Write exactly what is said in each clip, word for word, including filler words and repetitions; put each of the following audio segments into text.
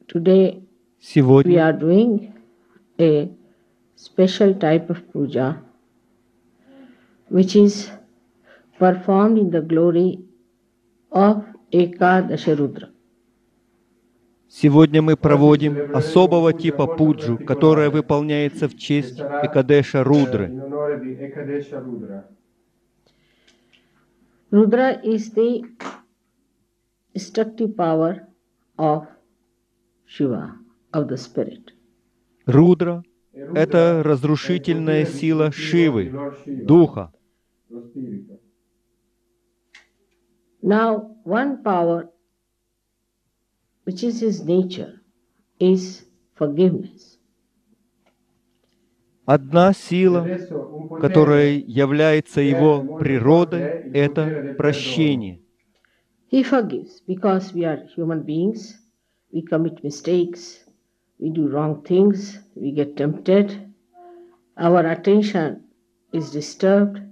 Today we Сегодня are doing a special type of puja which is performed in the glory of Ekadasha Rudra. Сегодня мы проводим особого типа пуджу, которая выполняется в честь Экадеша Рудры. Rudra is the destructive power of Shiva, of the spirit. Рудра — это разрушительная сила Шивы, Духа. Now, one power which is his nature is forgiveness. Одна сила, которая является его природой, это прощение. He forgives because we are human beings, we commit mistakes, we do wrong things, we get tempted, our attention is disturbed,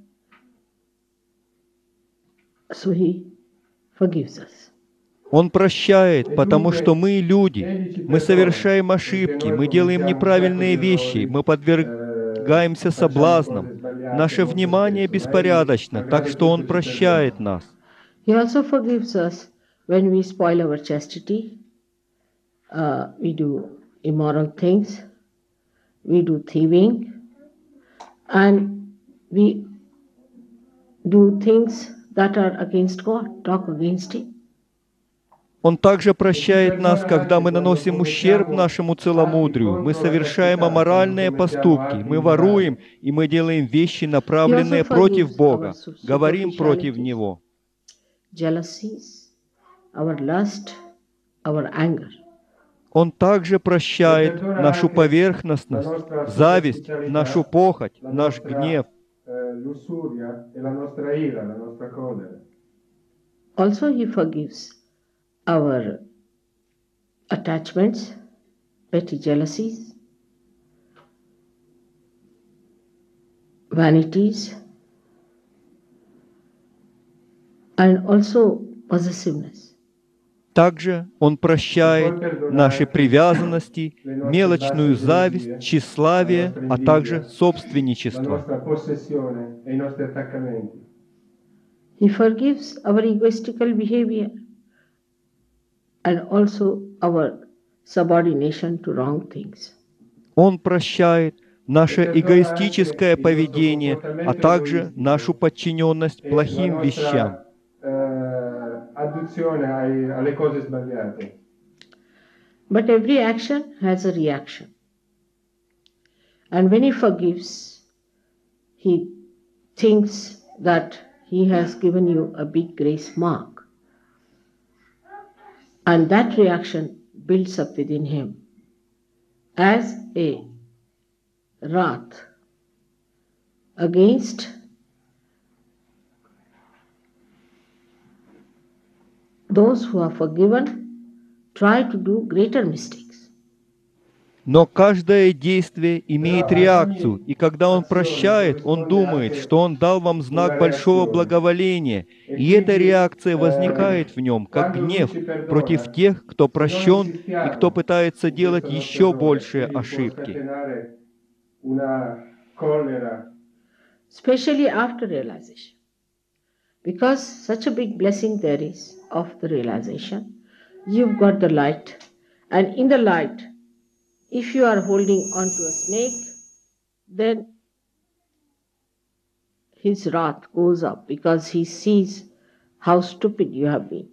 so he forgives us. Он прощает, потому что мы люди, мы совершаем ошибки, мы делаем неправильные вещи, мы подвергаемся соблазнам, наше внимание беспорядочно, так что Он прощает нас. He also forgives us when we spoil our chastity, uh, we do immoral things, we do thieving, and we do things that are against God, talk against Him. Он также прощает нас, когда мы наносим ущерб нашему целомудрию, мы совершаем аморальные поступки, мы воруем, и мы делаем вещи, направленные против Бога, говорим против Него. Jealousies, our lust, our anger. Он также прощает нашу поверхностность, зависть, нашу похоть, наш гнев. Also, He forgives our attachments, petty jealousies, vanities, and also possessiveness. Также Он прощает наши привязанности, мелочную зависть, тщеславие, а также собственничество. He forgives our egoistical behavior and also our subordination to wrong things. Он прощает наше эгоистическое поведение, а также нашу подчиненность плохим вещам. But every action has a reaction. And when He forgives, He thinks that He has given you a big grace mark. And that reaction builds up within him as a wrath against those who are forgiven, try to do greater mistakes. Но каждое действие имеет реакцию, и когда Он прощает, Он думает, что Он дал вам знак большого благоволения, и эта реакция возникает в нем, как гнев против тех, кто прощен и кто пытается делать еще большие ошибки. Especially after realization. Because such a big blessing there is of the realization, you've got the light, and in the light, if you are holding on to a snake, then his wrath goes up because he sees how stupid you have been.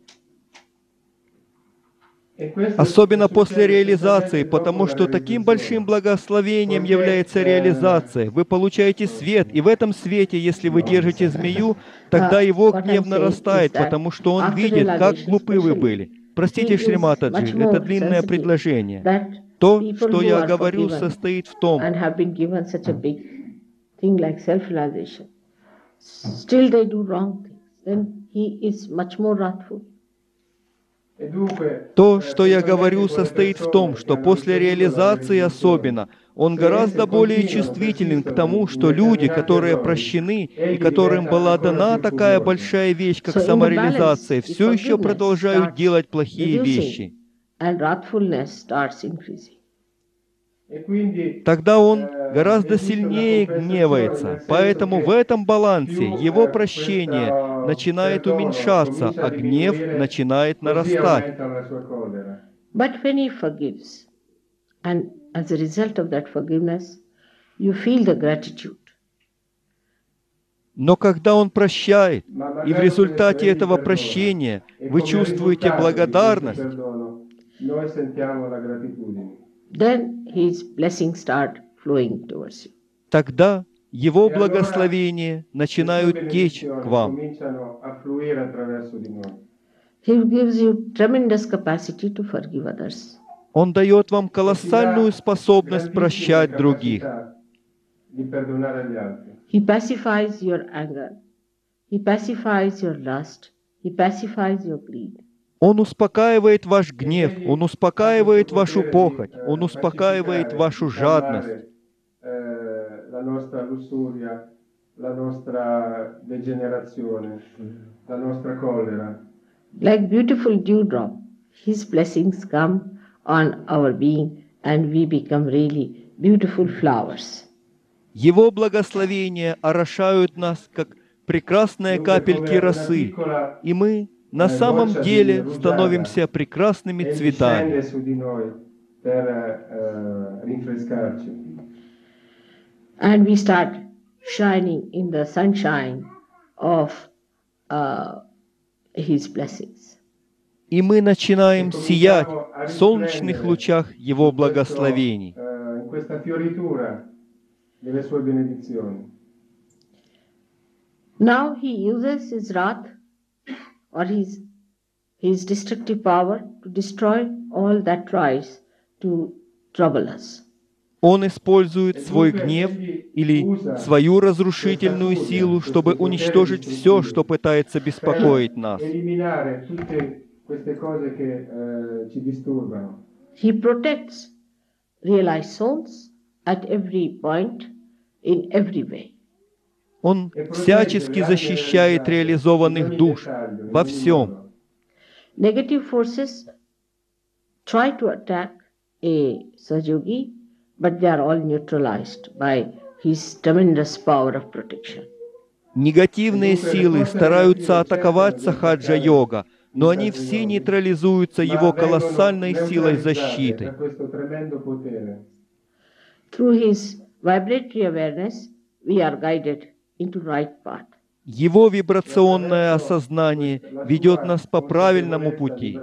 Особенно после реализации, потому что таким большим благословением является реализация. Вы получаете свет, и в этом свете, если вы держите змею, тогда его гнев нарастает, потому что он видит, как глупы вы были. Простите, Шриматаджи, это длинное предложение. То, что я говорю, состоит в том, то, что я говорю, состоит в том, что после реализации особенно, он гораздо более чувствителен к тому, что люди, которые прощены и которым была дана такая большая вещь, как самореализация, все еще продолжают делать плохие вещи. and wrathfulness starts increasing. Тогда он гораздо сильнее гневается. Поэтому в этом балансе его прощение начинает уменьшаться, а гнев начинает нарастать. But when he forgives, and as a result of that forgiveness, you feel the gratitude. Но когда он прощает, и в результате этого прощения вы чувствуете благодарность, then his blessings start flowing towards you. тогда его благословения начинают течь к вам. He gives you tremendous capacity to forgive others. Он дает вам колоссальную способность прощать других. He pacifies your anger. He pacifies your lust. He pacifies your greed. Он успокаивает ваш гнев, Он успокаивает вашу похоть, Он успокаивает вашу жадность. Like beautiful dewdrop, His blessings come on our being and we become really beautiful flowers. Его благословения орошают нас, как прекрасные капельки росы, и мы на самом деле становимся прекрасными цветами. And we start shining in the sunshine of uh, His blessings. И мы начинаем сиять в солнечных лучах Его благословений. Now He uses His wrath or His, his destructive power to destroy all that tries to trouble us. Он использует свой гнев или свою разрушительную силу, чтобы уничтожить все, что пытается беспокоить нас. He protects realized souls at every point, in every way. Он всячески защищает реализованных душ во всем. Negative forces try to attack a Sahaja-yogi, but they are all neutralized by his tremendous power of protection. Негативные силы стараются атаковать Сахаджа-йога, но они все нейтрализуются его колоссальной силой защиты. Through his vibratory awareness, we are guided into right path. Его вибрационное осознание ведет нас по правильному пути.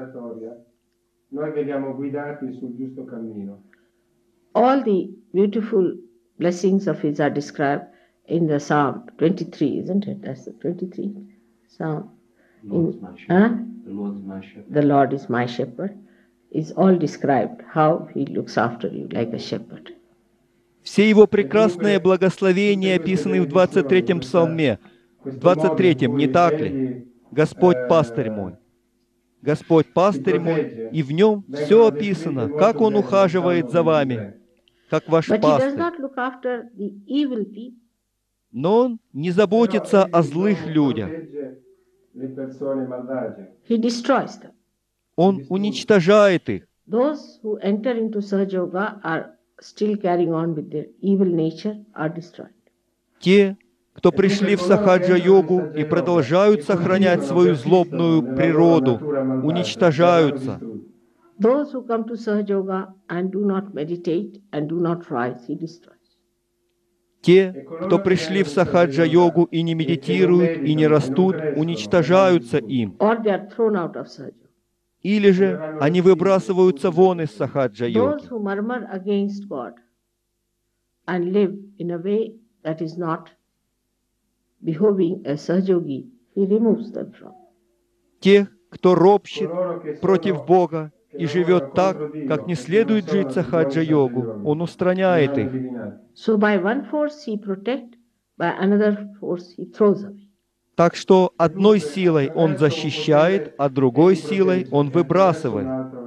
All the beautiful blessings of his are described in the Psalm twenty-three, isn't it? That's the twenty-three Psalm. In, huh? The Lord is my shepherd. The Lord is my shepherd. Is all described how he looks after you like a shepherd. Все его прекрасные благословения описаны в двадцать третьем псалме. В двадцать третьем, не так ли? Господь пастырь мой. Господь пастырь мой, и в нем все описано, как Он ухаживает за вами, как ваш But he does пастырь. not look after the evil people. Но Он не заботится о злых людях. He destroys them. Он уничтожает их. Those who enter into Sahaja Yoga are still carrying on with their evil nature are destroyed. Те, кто пришли в Сахаджа-йогу и продолжают сохранять свою злобную природу, уничтожаются. Those who come to Sahaja Yoga and do not meditate and do not rise, he destroys. Те, кто пришли в Сахаджа-йогу и не медитируют, и не растут, уничтожаются им. Or they are thrown out of Sahaja. Или же они выбрасываются вон из Those Сахаджа-йоги. who murmur against God and live in a way that is not behoving a Sahaja-yogi, he removes them from. Тех, кто ропщет против Бога и живет так, как не следует жить Сахаджа-йогу, Он устраняет их. So by one force he protects, by another force he throws away. Так что одной силой Он защищает, а другой силой Он выбрасывает.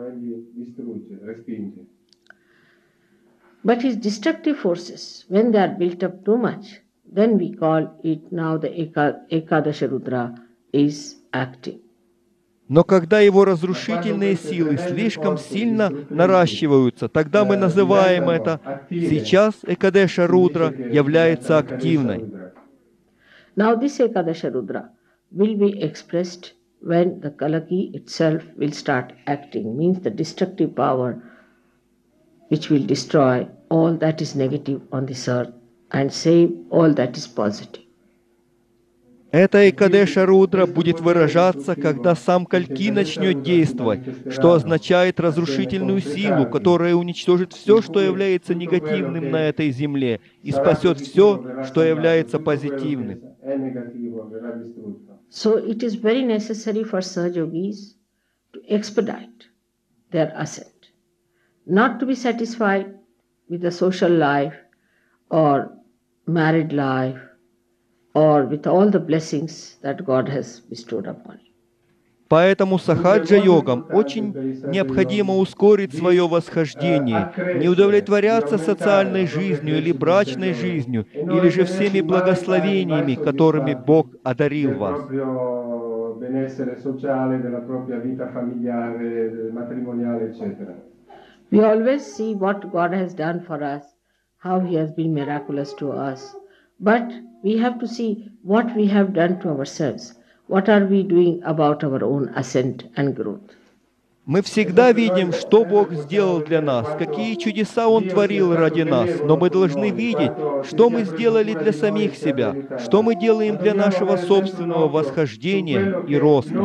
But his destructive forces, when they are built up too much, then we call it now the Eka, Ekadasha Rudra is active. Но когда его разрушительные силы слишком сильно наращиваются, тогда мы называем это «сейчас Экадеша Рудра является активной». Now this Ekadasha Rudra will be expressed when the Kalaki itself will start acting, means the destructive power which will destroy all that is negative on this earth and save all that is positive. Эта Экадеша Рудра будет выражаться, когда сам Кальки начнет действовать, что означает разрушительную силу, которая уничтожит все, что является негативным на этой земле, и спасет все, что является позитивным. So it is very necessary for Sahajogis to expedite their ascent, not to be satisfied with the social life or married life or with all the blessings that God has bestowed upon you. Поэтому сахаджа-йогам очень необходимо ускорить свое восхождение, не удовлетворяться социальной жизнью или брачной жизнью, или же всеми благословениями, которыми Бог одарил вас. We always see what God has done for us, how He has been miraculous to us, but we have to see what we have done to ourselves. What are we doing about our own ascent and growth? Мы всегда видим, что Бог сделал для нас, какие чудеса Он творил ради нас, но мы должны видеть, что мы сделали для самих себя, что мы делаем для нашего собственного восхождения и роста.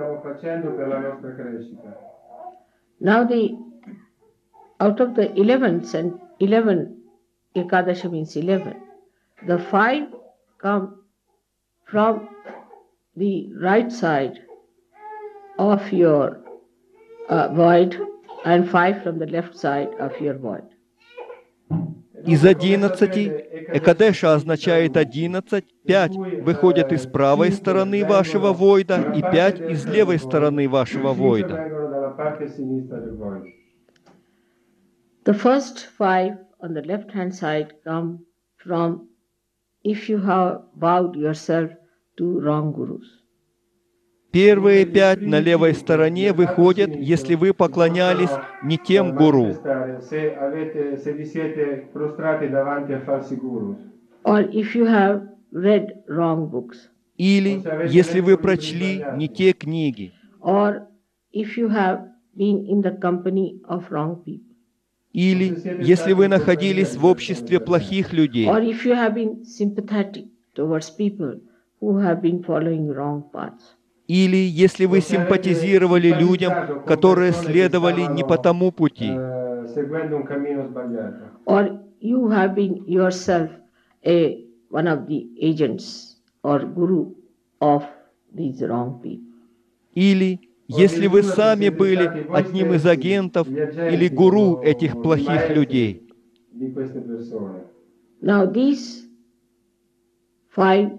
Now the out of the eleven and eleven, Ekadashi means eleven, the five come from the right side of your uh, void and five from the left side of your void. Из одиннадцати Экадеша означает одиннадцать, пять выходят из правой стороны вашего войда и пять из левой стороны вашего войда. The first five on the left hand side come from if you have vowed yourself to wrong gurus. Первые пять на левой стороне выходят, если вы поклонялись не тем гуру. Or if you have read wrong books. Или если вы прочли не те книги. Or if you have been in the company of wrong people. Или если вы находились в обществе плохих людей. Or if you have been sympathetic towards people who have been following wrong paths. Или если вы симпатизировали людям, которые следовали не по тому пути. Or you have been yourself a one of the agents or guru of these wrong people. Или если вы сами были одним из агентов или гуру этих плохих людей. Now these five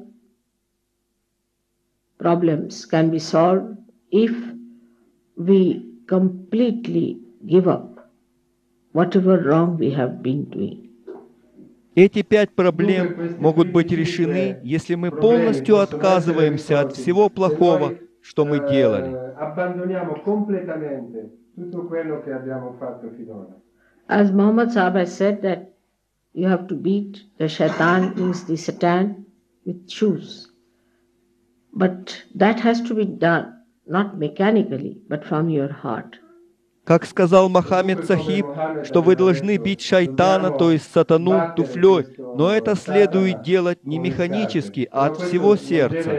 problems can be solved if we completely give up whatever wrong we have been doing. Эти пять проблем могут быть решены, если мы полностью отказываемся от всего плохого, что мы делали. As Muhammad Sahib has said that you have to beat the shaitan, means the Satan, with shoes. But that has to be done not mechanically, but from your heart. Как сказал Мохаммед Сахиб, что вы должны бить шайтана, то есть сатану, туфлей, но это следует делать не механически, а от всего сердца.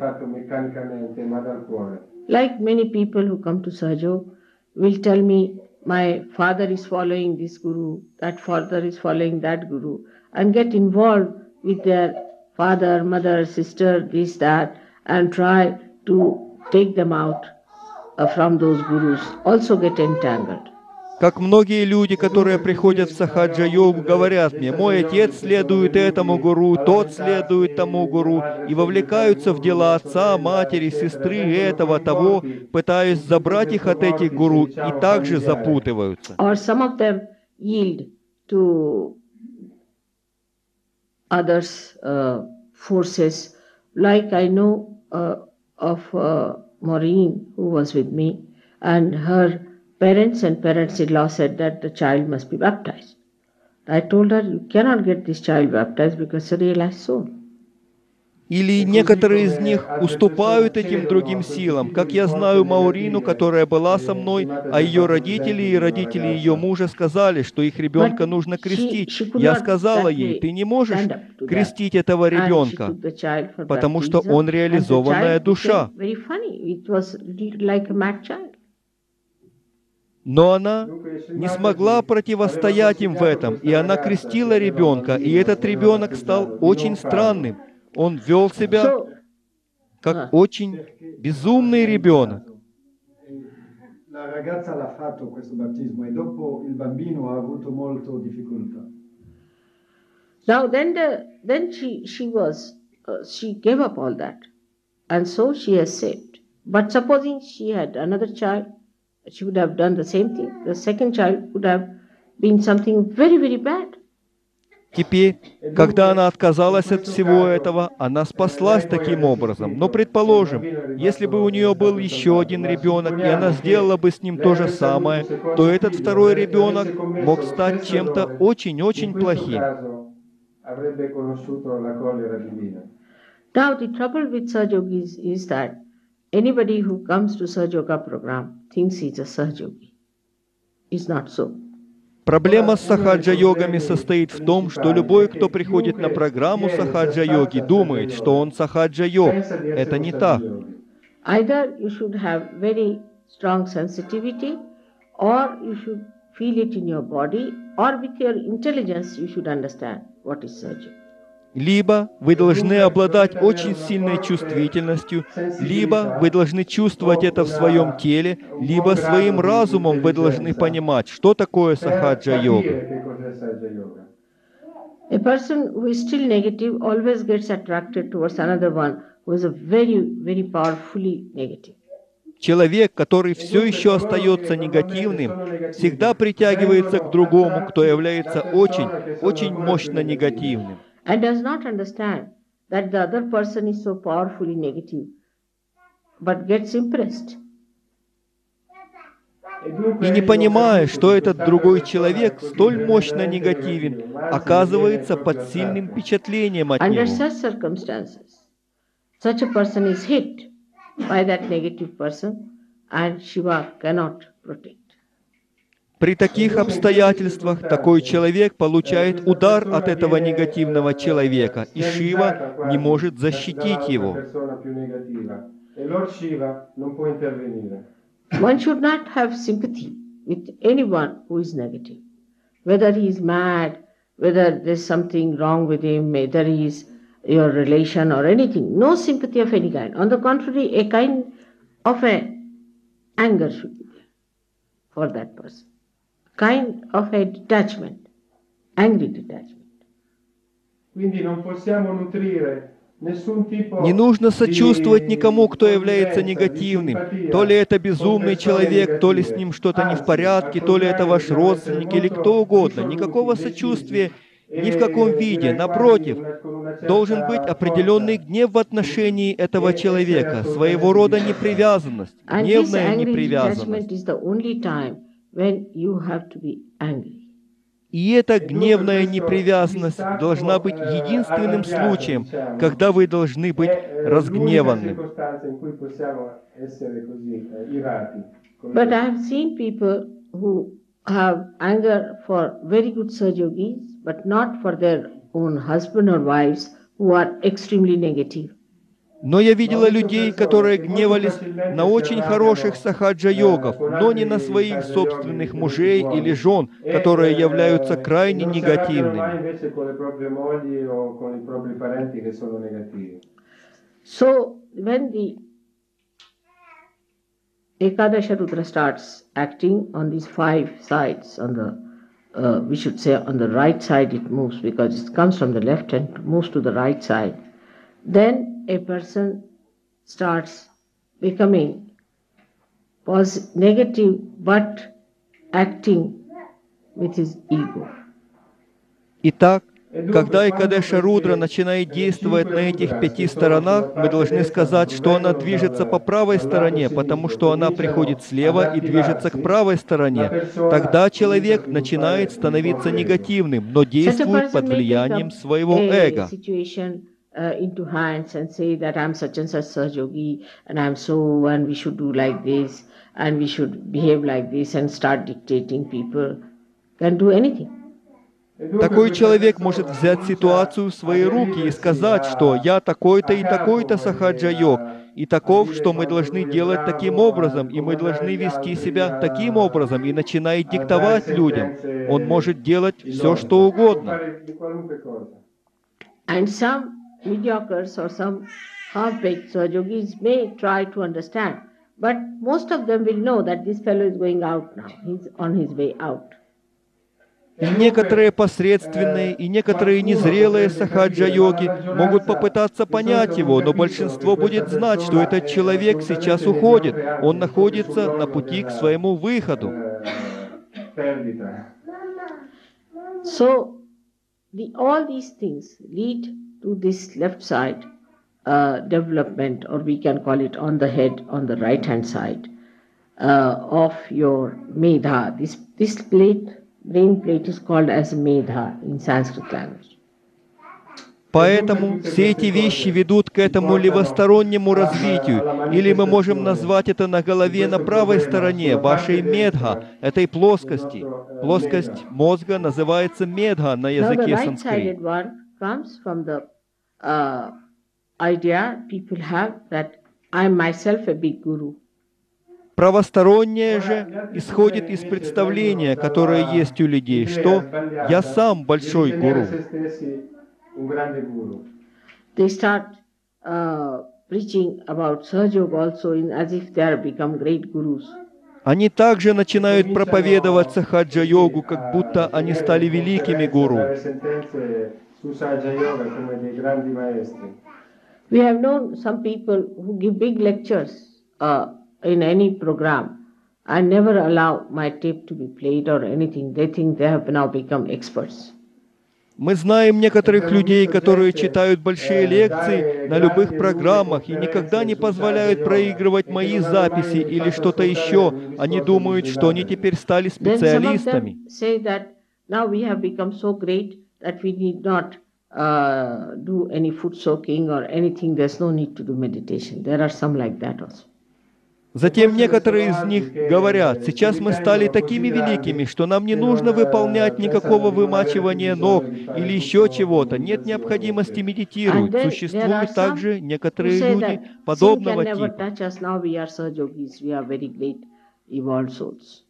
Like many people who come to Sahaja will tell me, my father is following this guru, that father is following that guru, and get involved with their father, mother, sister, this, that, and try to take them out from those gurus, also get entangled. Как многие люди, которые приходят в сахаджа-йогу, говорят мне, мой отец следует этому гуру, тот следует тому гуру, и вовлекаются в дела отца, матери, сестры, этого, того, пытаясь забрать их от этих гуру, и также запутываются. Or some of them yield to others' uh, forces, like I know uh, of uh, Maureen, who was with me, and her parents and parents-in-law said that the child must be baptized. I told her, you cannot get this child baptized because it's a realized soul. Или некоторые из них уступают этим другим силам. Как я знаю Маурину, которая была со мной, а ее родители и родители ее мужа сказали, что их ребенка But нужно she, крестить. she could Я not сказала that ей, way ты не можешь stand up to that. крестить этого And she ребенка, took the child for потому что baptism, он and the реализованная child душа. became very funny. It was like a mad child. Но она не смогла противостоять им в этом, и она крестила ребенка, и этот ребенок стал очень странным. Он вел себя So, как uh, очень безумный ребенок. La ragazza l'ha fatto questo battesimo e dopo il bambino ha avuto molto difficoltà. now then, the, then she she was uh, she gave up all that, and so she has saved. But supposing she had another child, she would have done the same thing. The second child would have been something very very bad. Теперь, когда она отказалась от всего этого, она спаслась таким образом. Но предположим, если бы у нее был еще один ребенок, и она сделала бы с ним то же самое, то этот второй ребенок мог стать чем-то очень-очень плохим. Now the trouble with Sahaja Yogis is that anybody who comes to Sahaja Yoga program thinks he's a Sahaja Yogi. It's not so. Проблема с сахаджа-йогами состоит в том, что любой, кто приходит на программу сахаджа-йоги, думает, что он сахаджа-йог. Это не так. Either you should have very strong sensitivity, or you should feel it in your body, or with your intelligence you should understand what is Sahaja. Либо вы должны обладать очень сильной чувствительностью, либо вы должны чувствовать это в своем теле, либо своим разумом вы должны понимать, что такое сахаджа-йога. A person who is still negative always gets attracted towards another one who is a very, very powerfully negative. Человек, который все еще остается негативным, всегда притягивается к другому, кто является очень, очень мощно негативным. And does not understand that the other person is so powerfully negative, but gets impressed. И не понимая, что этот другой человек столь мощно негативен, оказывается под сильным впечатлением от Under него. such circumstances, such a person is hit by that negative person, and Shiva cannot protect. При таких обстоятельствах такой человек получает удар от этого негативного человека, и Шива не может защитить его. One should not have sympathy with anyone who is negative, whether he is mad, whether there's something wrong with him, whether he is your relation or anything. No sympathy of any kind. On the contrary, a kind of a anger should be there for that person. Kind of a detachment, angry detachment. Quindi non possiamo nutrire nessun tipo Не нужно сочувствовать di никому, кто является confidenza, di негативным. simpatia То ли это con безумный persone человек, то ли с negative. ним что-то не в Anzi, порядке, то ли это al ваш contrario, родственник dobbiamo или essere кто угодно. molto Никакого risoluti, сочувствия decisi, ни в каком e виде. direi Напротив, quasi una- con una certa должен быть определенный forza. гнев в отношении этого человека, своего рода непривязанность, And this гневная angry непривязанность. detachment is the only time when you have to be angry. И эта гневная непривязанность должна быть единственным случаем, когда вы должны быть È, eh, разгневанным. l'unica circostanza in cui possiamo essere così eh, irati. con But le- I have seen people who have anger for very good Sahaja-yogis, but not for their own husband or wives who are extremely negative. Но я видела людей, которые гневались на очень хороших сахаджа-йогов, но не на своих собственных мужей или жен, которые являются крайне E non si arrabbiano mai негативными. invece con le proprie mogli o con i propri parenti che sono negativi. So when the Ekadasha Rudra starts acting on these five sides, on the uh, we should say on the right side it moves because it comes from the left and moves to the right side, then a person starts becoming was negative but acting with his ego. Итак, Когда Экадеша Рудра начинает действовать на этих пяти сторонах, мы должны сказать, что она движется по правой стороне, потому что она приходит слева и движется к правой стороне. Тогда человек начинает становиться негативным, но Such a действует person под may pick влиянием up своего a эго. situation uh, into hands and say that I'm such and such Saj Yogi and I'm so and we should do like this and we should behave like this and start dictating people. Can do anything. Такой человек может взять ситуацию в свои руки и сказать, что «я такой-то и такой-то сахаджа-йог, и таков, что мы должны делать таким образом, и мы должны вести себя таким образом», и начинает диктовать людям. Он может делать все, что угодно. And some mediocres or some half-baked Saj Yogis may try to understand, but most of them will know that this fellow is going out now. He's on his way out. И некоторые посредственные, и некоторые незрелые сахаджа-йоги могут попытаться понять его, но большинство будет знать, что этот человек сейчас уходит, он находится на пути к своему выходу. So, the, all these things lead to this left side uh, development, or we can call it on the head, on the right hand side uh, of your medha. This, this plate, brain plate is called as medha in Sanskrit language. Поэтому все эти вещи ведут к этому левостороннему развитию, или мы можем назвать это на голове на правой стороне, вашей медха, этой плоскости. Плоскость мозга называется медха на Now the языке right-sided санскрит. one comes from the uh, idea people have that I am myself a big guru. Правостороннее же исходит из представления, которое есть у людей, что «я сам большой гуру». They start uh, preaching about Saj Yoga also in, as if they are become great gurus. Они также начинают проповедовать сахаджа-йогу, как будто они стали великими гуру. We have known some people who give big lectures uh, in any program and never allow my tape to be played or anything. They think they have now become experts. Мы знаем некоторых людей, которые читают большие лекции на любых программах и никогда не позволяют проигрывать мои записи или что-то еще. Они думают, что они теперь стали Then some of специалистами. them say that now we have become so great that we need not uh, do any foot soaking or anything. There's no need to do meditation. There are some like that also. Затем некоторые из них говорят, сейчас мы стали такими великими, что нам не нужно выполнять никакого вымачивания ног или еще чего-то. Нет необходимости And медитировать. then there are Существуют some также who некоторые say люди that sin подобного can never типа. touch us. Now we are Saj Yogis. We are very great evolved souls.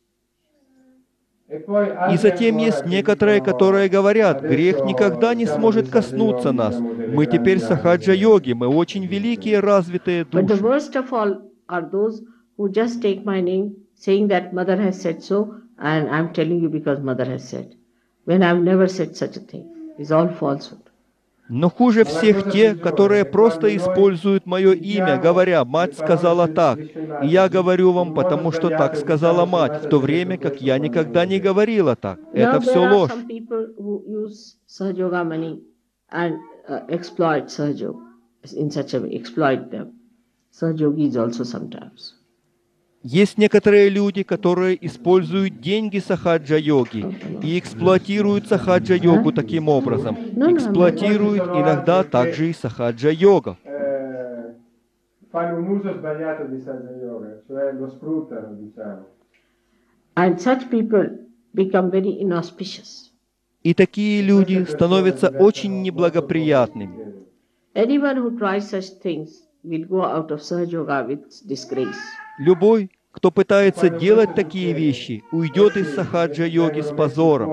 И затем есть некоторые, которые говорят, грех никогда не сможет коснуться нас. Мы теперь сахаджа-йоги, мы очень великие развитые But the души. worst of all are those who just take my name, saying that mother has said so, and I'm telling you because mother has said. When I've never said such a thing. It's all falsehood. Но хуже всех те, которые просто используют мое имя, говоря, мать сказала так, и я говорю вам, потому что так сказала мать, в то время как я никогда не говорила так. Now Это there все are ложь. some people who use Saj Yoga money and uh, exploit Saj Yoga in such a way, exploit them. Saj Yogis also sometimes. Есть некоторые люди, которые используют деньги сахаджа-йоги и эксплуатируют сахаджа-йогу таким образом. Эксплуатируют иногда также и сахаджа-йогов. Fanno un uso sbagliato di Saja Yoga, cioè lo sfruttano, diciamo. And such people become very inauspicious. И такие люди становятся очень неблагоприятными. Anyone who tries such things will go out of Saj Yoga with disgrace. Любой, кто пытается делать такие вещи, уйдет из сахаджа-йоги с позором.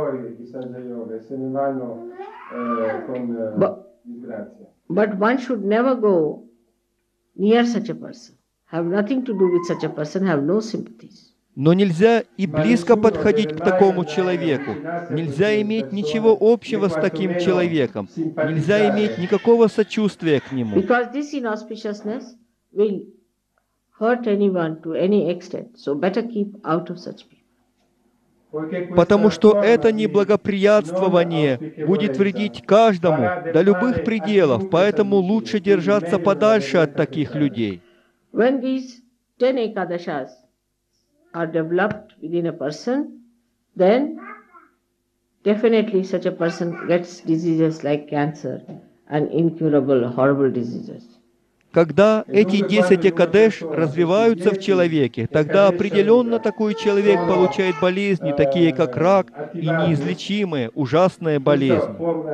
But, but one should never go near such a person, have nothing to do with such a person, have no sympathies. Но нельзя и близко подходить к такому человеку. Нельзя иметь ничего общего с таким человеком. Нельзя иметь никакого сочувствия к нему. Because this inauspiciousness will hurt anyone to any extent. So better keep out of such people. Потому что это неблагоприятствование будет вредить каждому до любых пределов, поэтому лучше держаться подальше от таких людей. When these ten ekadashas are developed within a person, then definitely such a person gets diseases like cancer and incurable, horrible diseases. Когда эти десять экадеш развиваются в человеке, тогда определенно такой человек получает болезни, такие как рак и неизлечимые, ужасные болезни.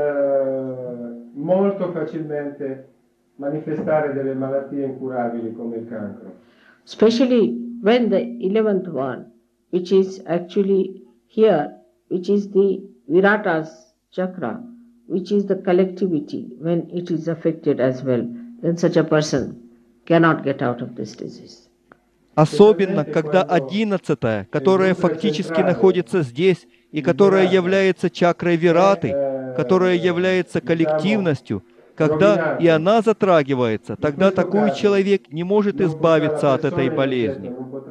Especially when the eleventh one, which is actually here, which is the Viratas chakra, which is the collectivity, when it is affected as well, then such a person cannot get out of this disease. Особенно, когда одиннадцатая, которая фактически находится здесь и которая является чакрой Вираты, которая является коллективностью, когда и она затрагивается, тогда такой человек не может избавиться от этой болезни.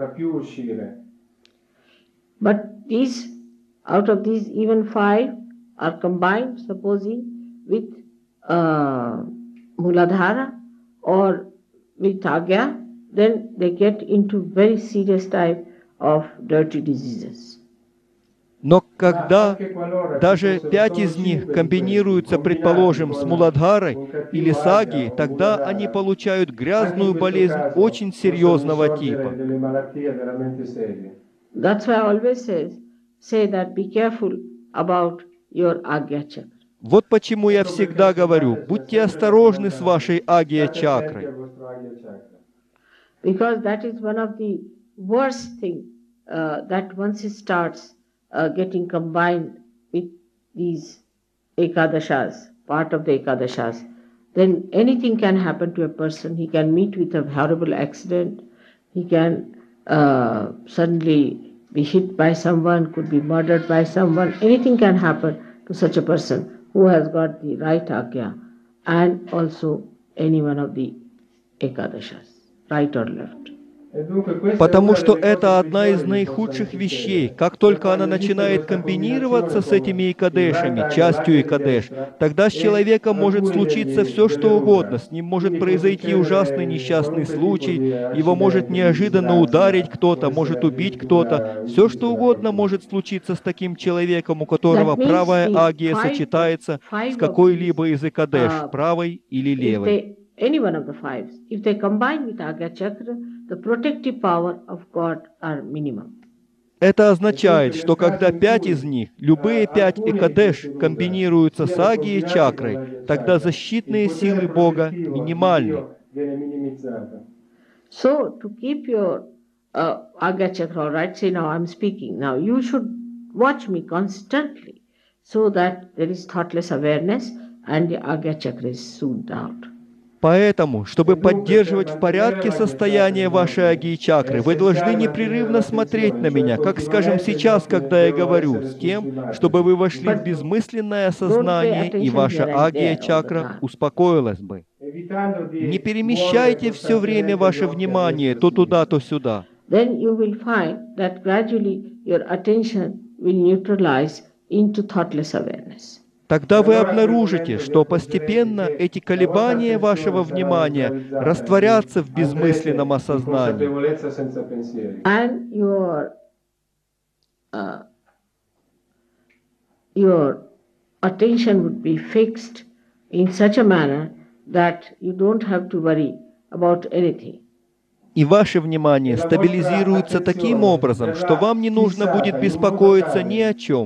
But these, out of these, even five are combined, supposing, with uh, Muladhara or with Agya, then they get into very serious type of dirty diseases. Но когда даже пять из них комбинируются, предположим, с Муладхарой или Сагией, тогда они получают грязную болезнь очень серьезного типа. That's why I always say, say that be careful about your Agya chakra. Вот почему я всегда говорю, будьте осторожны с вашей Агья-чакрой. Because that is one of the worst thing uh, that once it starts uh, getting combined with these Ekadashas, part of the Ekadashas, then anything can happen to a person. He can meet with a horrible accident. He can uh, suddenly be hit by someone, could be murdered by someone. Anything can happen to such a person who has got the right Agya and also any one of the Ekadashas, right or left. Потому что это одна из наихудших вещей. Как только она начинает комбинироваться с этими икадешами, частью икадеш, тогда с человеком может случиться все, что угодно. С ним может произойти ужасный несчастный случай, его может неожиданно ударить кто-то, может убить кто-то. Все, что угодно может случиться с таким человеком, у которого правая агия сочетается с какой-либо из икадеш, правой или левой. Any one of the fives, if they combine with Agya Chakra, the protective power of God are minimum. Это означает, что когда пять из них, любые пять экадеш, комбинируются с Агьей чакрой, тогда защитные силы Бога минимальны. So, to keep your uh, Agya Chakra, right, say now I'm speaking, now you should watch me constantly so that there is thoughtless awareness and the Agya Chakra is soothed out. Поэтому, чтобы поддерживать в порядке состояние вашей агьи-чакры, вы должны непрерывно смотреть на меня, как, скажем, сейчас, когда я говорю, с тем, чтобы вы вошли в безмысленное сознание, и ваша агья-чакра успокоилась бы. Не перемещайте все время ваше внимание то туда, то сюда. Then you will find that gradually your attention will neutralize into thoughtless awareness. Тогда вы обнаружите, что постепенно эти колебания вашего внимания растворятся в безмысленном осознании. And your, uh, your attention would be fixed in such a manner that you don't have to worry about anything. И ваше внимание стабилизируется таким образом, что вам не нужно будет беспокоиться ни о чем.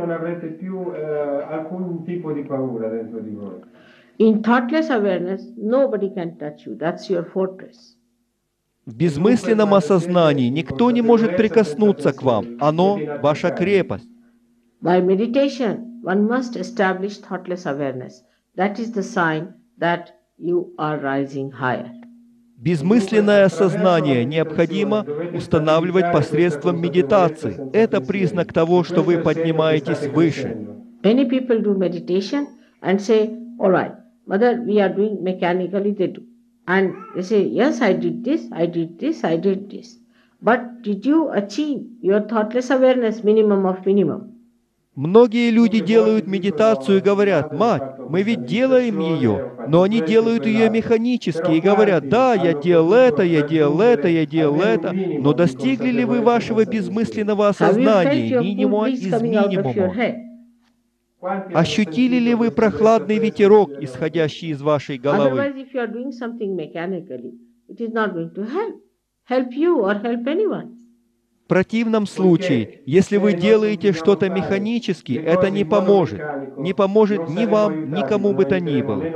In thoughtless awareness, nobody can touch you. That's your fortress. В безмысленном осознании никто не может прикоснуться к вам. Оно — ваша крепость. By meditation, one must establish thoughtless awareness. That is the sign that you are rising higher. Безмысленное сознание необходимо устанавливать посредством медитации. Это признак того, что вы поднимаетесь выше. Many people do meditation and say, all right, mother, we are doing mechanically, they do. And they say, yes, I did this, I did this, I did this. But did you achieve your thoughtless awareness minimum of minimum? Многие люди делают медитацию и говорят: «Мать, мы ведь делаем ее», но они делают ее механически и говорят: «Да, я делал это, я делал это, я делал это», но достигли ли вы вашего безмысленного Have you felt осознания, your cool минимума breeze из coming out of your минимума? head? Ощутили ли вы прохладный ветерок, исходящий из вашей головы? Otherwise, if you are doing something mechanically, it is not going to help. Help you or help anyone. В противном случае, если вы делаете что-то механически, это не поможет. Не поможет ни вам, ни кому бы то ни было.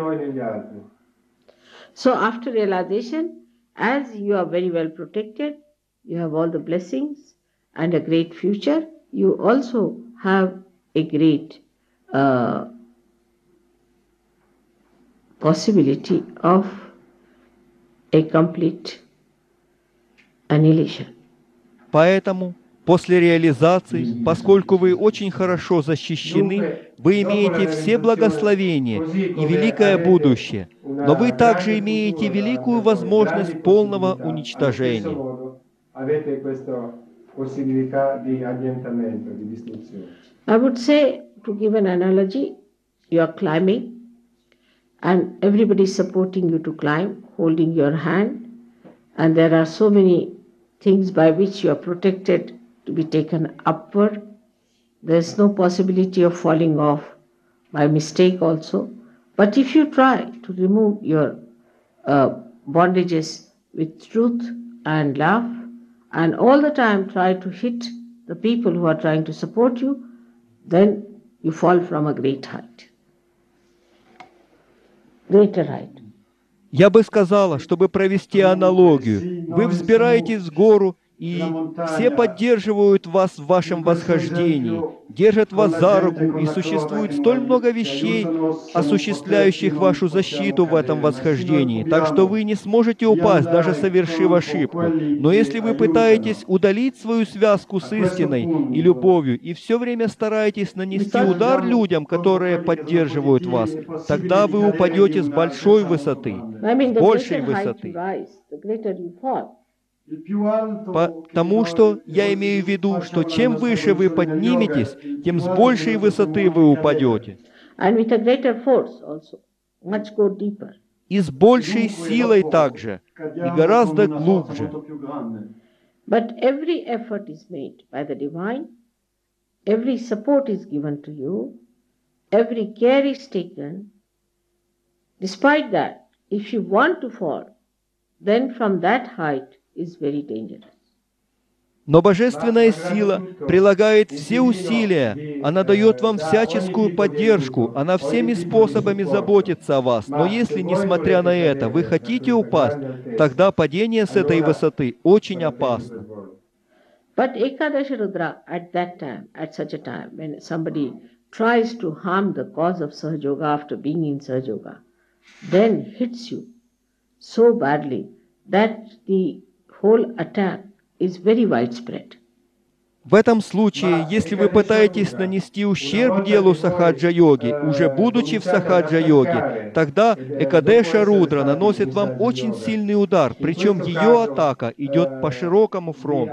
So after realization, as you are very well protected, you have all the blessings and a great future, you also have a great uh, possibility of a complete annihilation. Поэтому, после реализации, поскольку вы очень хорошо защищены, вы имеете все благословения и великое будущее, но вы также имеете великую возможность полного уничтожения. I would say, to give an analogy, you are climbing and everybody is supporting you to climb, holding your hand, and there are so many things by which you are protected to be taken upward. There is no possibility of falling off by mistake also. But if you try to remove your uh, bondages with truth and love, and all the time try to hit the people who are trying to support you, then you fall from a great height. Greater height. Я бы сказала, чтобы провести аналогию. Вы взбираетесь в гору, и все поддерживают вас в вашем восхождении, держат вас за руку, и существует столь много вещей, осуществляющих вашу защиту в этом восхождении, так что вы не сможете упасть, даже совершив ошибку. Но если вы пытаетесь удалить свою связку с истиной и любовью, и все время стараетесь нанести удар людям, которые поддерживают вас, тогда вы упадете с большой высоты, с большей высоты. Потому что я имею в виду, что чем выше вы подниметесь, тем с большей высоты вы упадете. И с большей силой также, и гораздо глубже. But every effort is made by the divine, every support is given to you, every care is taken. Despite that, if you want to fall, then from that height is very dangerous. Но Божественная сила прилагает все усилия, она дает вам всяческую поддержку, она всеми способами заботится о вас. Но если, несмотря на это, вы хотите упасть, тогда падение с этой высоты очень опасно. But Ekadasha Rudra at that time, at such a time, when somebody tries to harm the cause of Sahaja Yoga after being in Sahaja Yoga, then hits you so badly that the whole attack is very widespread. В этом случае, если вы пытаетесь нанести ущерб делу сахаджа-йоги, уже будучи в сахаджа-йоге, тогда Экадеша Рудра наносит вам очень сильный удар, причем ее атака идет по широкому фронту.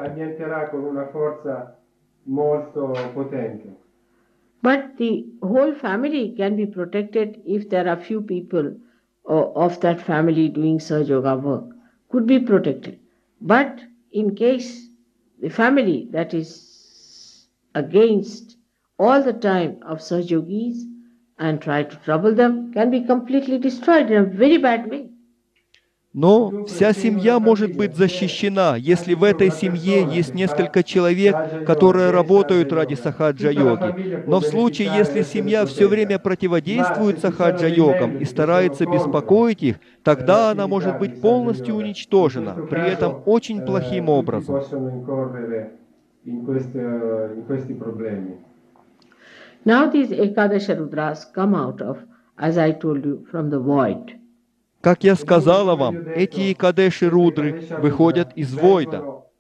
But the whole family can be protected if there are few people of that family doing Sahaja Yoga work, could be protected. But in case the family that is against all the time of Sahaja Yogis and try to trouble them can be completely destroyed in a very bad way. Но вся семья может быть защищена, если в этой семье есть несколько человек, которые работают ради сахаджа-йоги. Но в случае, если семья все время противодействует сахаджа-йогам и старается беспокоить их, тогда она может быть полностью уничтожена, при этом очень плохим образом. Now these Ekadasha Rudras come out of, as I told you, from the void. Как я сказала вам, эти Экадеши Рудры выходят из войда.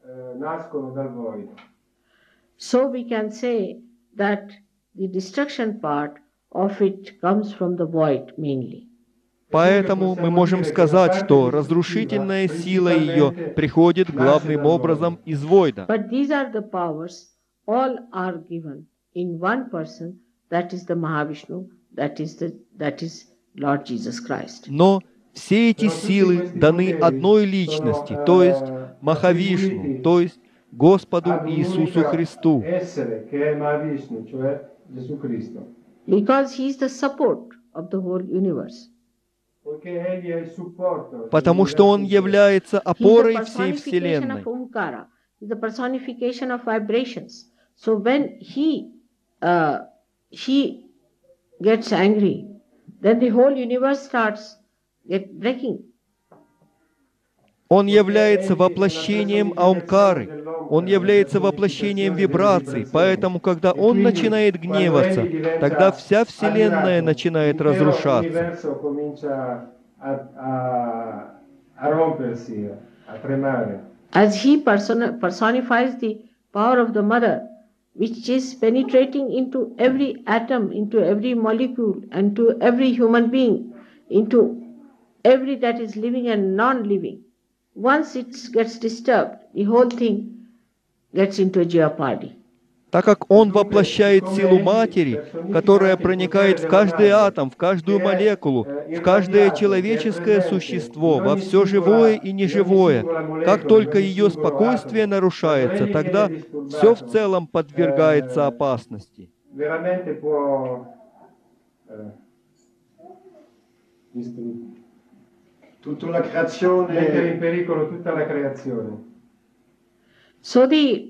So we can say that the destruction part of it comes from the void mainly. Поэтому мы можем сказать, что разрушительная сила ее приходит главным образом из войда. But these are the powers, all are given in one person, that is the Mahavishnu, that is the that is Lord Jesus Christ. Но все эти силы даны одной личности, то есть Махавишну, то есть Господу Иисусу Христу. Because he is the support of the whole universe. Потому что Он является He is the опорой всей personification Вселенной. of Omkara. He is the personification of vibrations. So when he uh, he gets angry, then the whole universe starts get breaking. Он является воплощением Аумкары, Он является воплощением вибраций, поэтому, когда Он начинает гневаться, тогда вся Вселенная начинает разрушаться. As he person- personifies the power of the mother, which is penetrating into every atom, into every molecule, and to every human being, into every that is living and non-living. Once it gets disturbed, the whole thing gets into jeopardy. Так как Он воплощает силу Матери, которая проникает в каждый атом, в каждую молекулу, в каждое человеческое существо, во все живое и неживое, как только ее спокойствие нарушается, тогда все в целом подвергается опасности. Tutta la creazione mettere in pericolo tutta la creazione. So the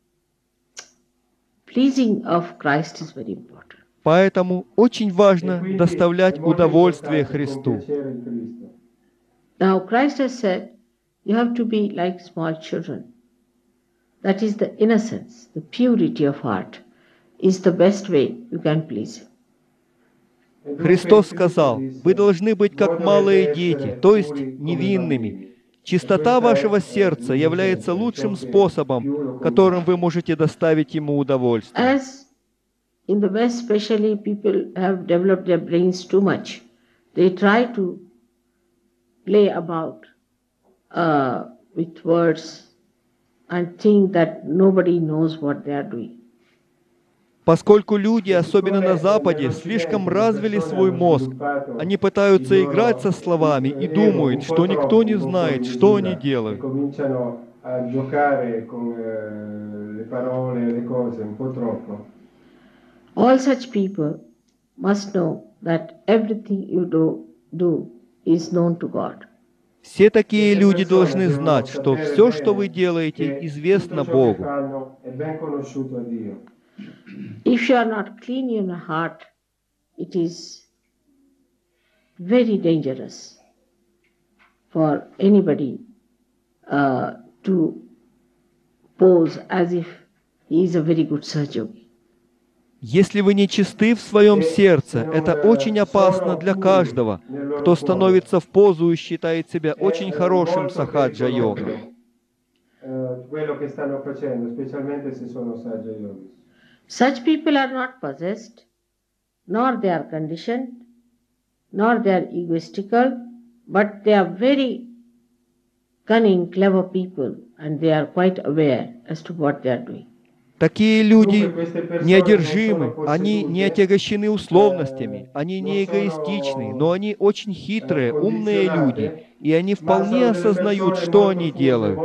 pleasing of Christ is very important. Поэтому очень важно доставлять удовольствие Христу. Now Christ has said, you have to be like small children. That is the innocence, the purity of heart is the best way you can please Him. Христос сказал, вы должны быть как малые дети, то есть невинными. Чистота вашего сердца является лучшим способом, которым вы можете доставить Ему удовольствие. As in the West, especially, people have developed their brains too much. They try to play about uh, with words and think that nobody knows what they are doing. Поскольку люди, особенно на Западе, слишком развили свой мозг, они пытаются играть со словами и думают, что никто не знает, что они делают. All such people must know that everything you do, do is known to God. Все такие люди должны знать, что все, что вы делаете, известно Богу. If you are not clean in your heart, it is very dangerous for anybody uh, to pose as if he is a very good Sahaja-yogi. Если вы не чисты в своем сердце, это очень опасно для каждого, кто становится в позу и считает себя очень хорошим сахаджа-йогом. Such people are not possessed, nor they are conditioned, nor they are egoistical, but they are very cunning, clever people, and they are quite aware as to what they are doing. Такие люди неодержимы, они не отягощены условностями, они не эгоистичны, но они очень хитрые, умные люди, и они вполне осознают, что они делают.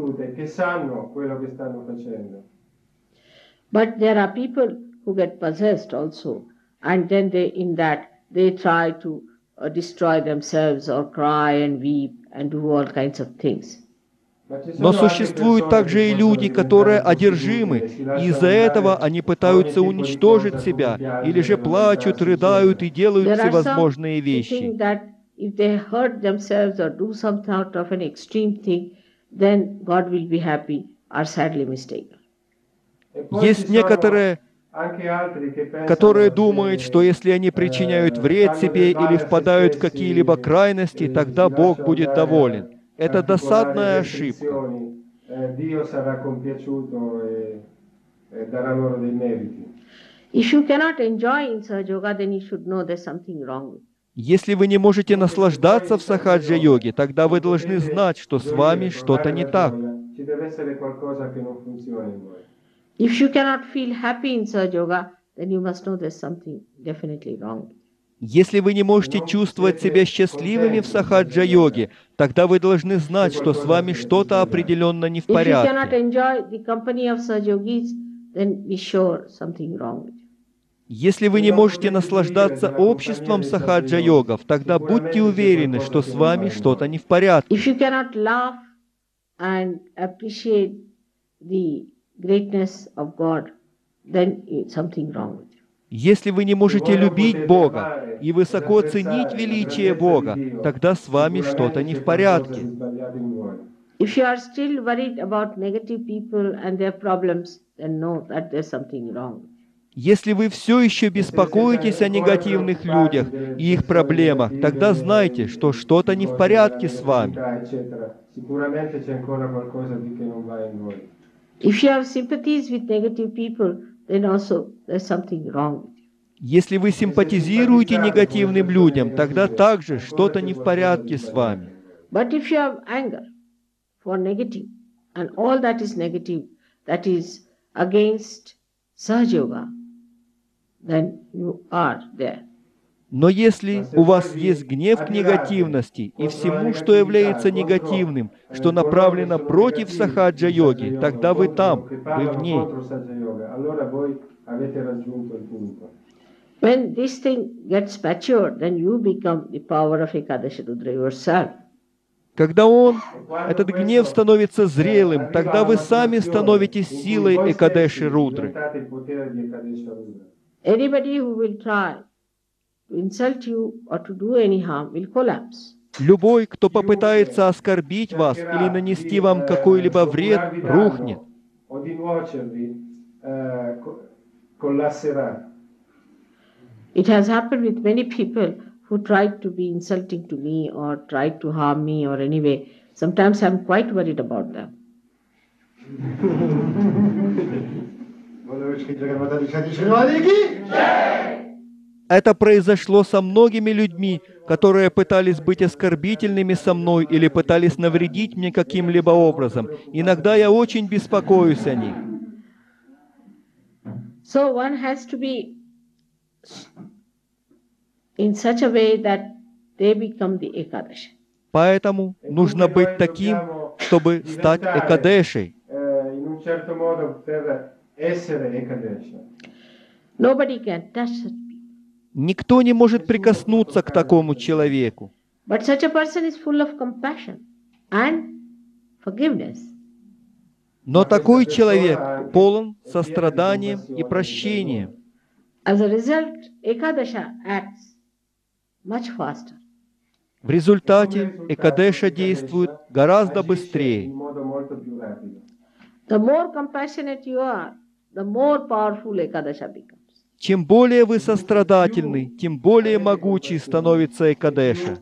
But there are people who get possessed also, and then they, in that, they try to uh, destroy themselves or cry and weep and do all kinds of things. Но существуют также и люди, которые одержимы, и из-за этого они пытаются уничтожить себя, или же плачут, рыдают и делают всевозможные вещи. If they hurt themselves or do some sort of an extreme thing, then God will be happy or sadly mistaken. Есть некоторые, которые думают, что если они причиняют вред себе или впадают в какие-либо крайности, тогда Бог будет доволен. Это досадная ошибка. If you cannot enjoy in Sahaja Yoga, then you should know there's something wrong with you. Если вы не можете наслаждаться в сахаджа-йоге, тогда вы должны знать, что с вами что-то не так. Ci deve essere qualcosa che non funziona in voi. If you cannot feel happy in Sahaja Yoga, then you must know there's something definitely wrong. Если вы не можете чувствовать себя счастливыми в сахаджа-йоге, тогда вы должны знать, что с вами что-то определенно не в If you cannot порядке. enjoy the company of Sahaja Yogis, then be sure something wrong with you. Если вы не можете наслаждаться обществом сахаджа-йогов, тогда будьте уверены, что с вами что-то не в порядке. If you cannot laugh and appreciate the greatness of God, then it's something wrong with you. Если вы не можете любить Бога и высоко ценить величие Бога, тогда с вами что-то не в порядке. If you are still worried about negative people and their problems, then know that there's something wrong. Если вы все еще беспокоитесь о негативных людях и их проблемах, тогда знайте, что что-то не в порядке с вами. Sicuramente c'è ancora qualcosa di che non va in voi. If you have sympathies with negative people, then also there's something wrong with you. Если вы симпатизируете негативным людям, тогда также что-то не в порядке с вами. But if you have anger for negative, and all that is negative, that is against Sahaja Yoga, then you are there. Но если у вас есть гнев к негативности и всему, что является негативным, что направлено против сахаджа-йоги, тогда вы там, вы в ней. When this thing gets matured, then you become the power of Ekadasha Rudra yourself. Когда он, этот гнев становится зрелым, тогда вы сами становитесь силой Экадеши Рудры. Anybody who will try to insult you or to do any harm will collapse. Любой, кто попытается оскорбить вас или нанести вам какой-либо вред, рухнет. It has happened with many people who tried to be insulting to me or tried to harm me or anyway. Sometimes I'm quite worried about them. Это произошло со многими людьми, которые пытались быть оскорбительными со мной или пытались навредить мне каким-либо образом. Иногда я очень беспокоюсь о них. So one has to be in such a way that they become the Ekadashi. Поэтому нужно быть таким, чтобы стать Экадешей. Nobody can touch such people. Никто не может прикоснуться к такому человеку. But such a person is full of compassion and forgiveness. Но такой человек полон состраданием и прощением. As a result, Ekadasha acts much faster. В результате Экадеша действует гораздо быстрее. The more compassionate you are, the more powerful Ekadasha becomes. Чем более вы сострадательны, тем более могучей становится Экадеша.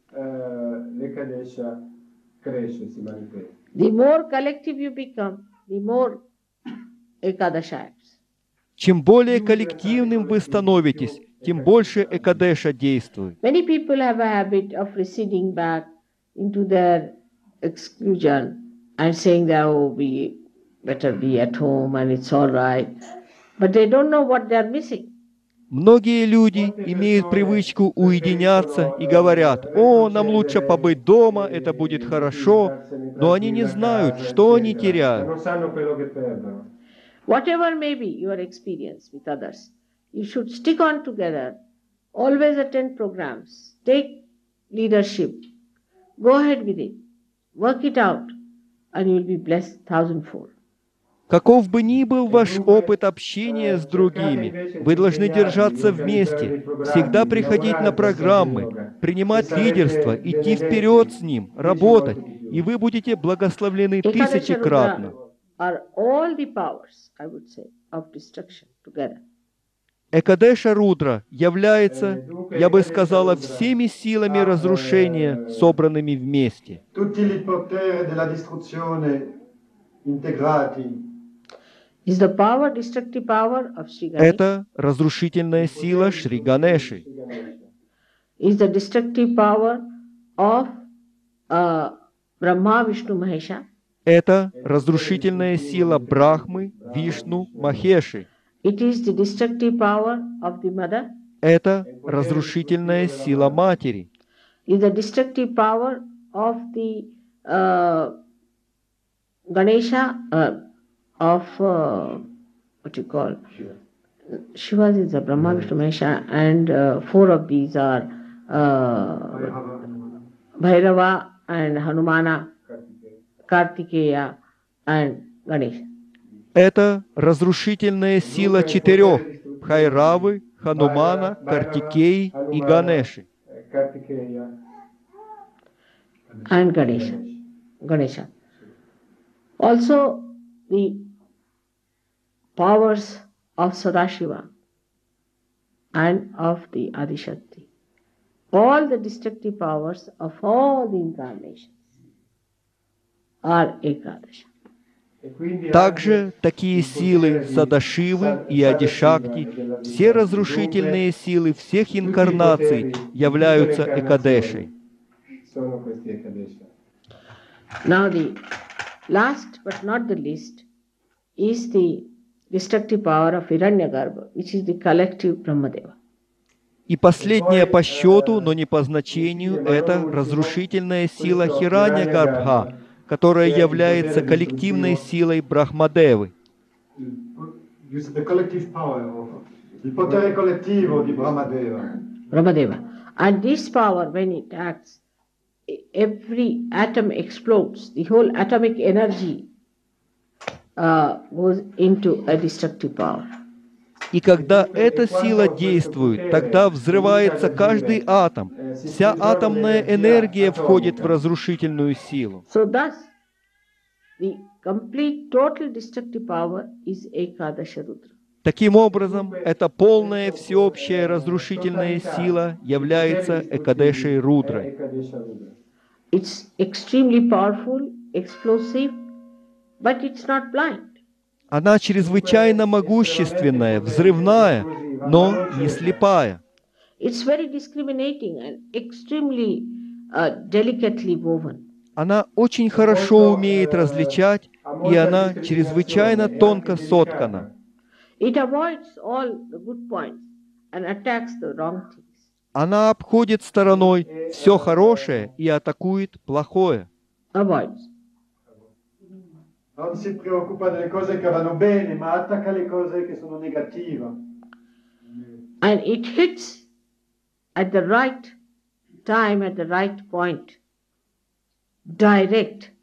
The more collective you become, the more Ekadasha acts. Чем более коллективным вы становитесь, тем больше Экадеша действует. Many people have a habit of receding back into their exclusion and saying that, oh, we better be at home and it's all right. But they don't know what they are missing. Многие люди имеют привычку уединяться и говорят: «О, нам лучше побыть дома, это будет хорошо», но они не знают, что они теряют. Whatever may be your experience with others, you should stick on together, always attend programs, take leadership, go ahead with it, work it out, and you will be blessed thousandfold. Каков бы ни был ваш опыт общения с другими, вы должны держаться вместе, всегда приходить на программы, принимать лидерство, идти вперед с ним, работать, и вы будете благословлены тысячекратно. Экадеша Рудра является, я бы сказала, всеми силами разрушения, собранными вместе. Это разрушительная сила Шри Ганеши. is the destructive power of uh, Brahma, Vishnu, Mahesha. Это разрушительная сила Брахмы, Вишну, Махеши. It is the destructive power of the mother. Это разрушительная сила Матери. Is the destructive power of the uh, Ganesha, uh, of uh, what you call Shiva is the Brahma, Vishnu, Mahesha, and uh, four of these are uh, Bhairava and Hanumana, Kartikeya and Ganesha. Это разрушительная сила четырех – Бхайравы, Ханумана, Картикеи и Ганеши. And Ganesha. Ganesha. Also, the powers of Sadashiva and of the Adishakti. All the destructive powers of all the incarnations are Ekadasha. Также такие силы Садашивы и Адишакти, все разрушительные силы всех инкарнаций являются Экадешей. Now the last but not the least is the destructive power of Hiranyagarbha, which is the collective Brahmadeva. И последняя по счету, но не по значению, это разрушительная сила Хиранья-гарбха, которая является коллективной силой Брахмадевы. The collective power of il potere collettivo di Brahmadeva. Brahmadeva. And this power, when it acts, every atom explodes. The whole atomic energy uh, goes into a destructive power. И когда эта сила действует, тогда взрывается каждый атом. Вся атомная энергия входит в разрушительную силу. So thus, the complete total destructive power is Ekadasha Rudra. Таким образом, эта полная всеобщая разрушительная сила является Экадешей Рудрой. It's extremely powerful, explosive, but it's not blind. Она чрезвычайно могущественная, взрывная, но не слепая. It's very discriminating and extremely uh, delicately woven. Она очень хорошо умеет различать, и она чрезвычайно тонко соткана. It avoids all the good points and attacks the wrong things. Она обходит стороной все хорошее и атакует плохое. Avoids. Non si preoccupa delle cose che vanno bene, ma attacca le cose che sono negative. And it hits at the right time, at the right point, direct,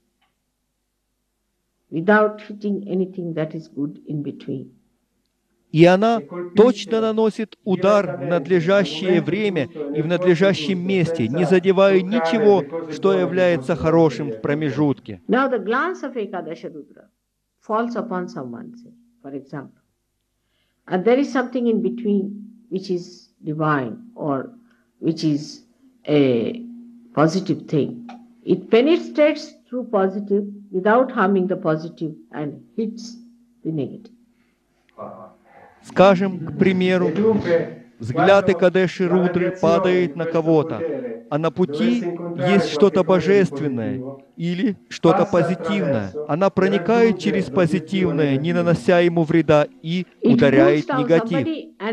without hitting anything that is good in between. И она точно наносит удар в надлежащее время и в надлежащем месте, не задевая ничего, что является хорошим в промежутке. Now the glance of Ekadasha Rudra falls upon someone, say, for example, and there is something in between which is divine or which is a positive thing. It penetrates through positive without harming the positive and hits the negative. Скажем, к примеру, взгляд Экадеши Рудры падает на кого-то, а на пути есть что-то божественное или что-то позитивное. Она проникает через позитивное, не нанося ему вреда, и ударяет негатив.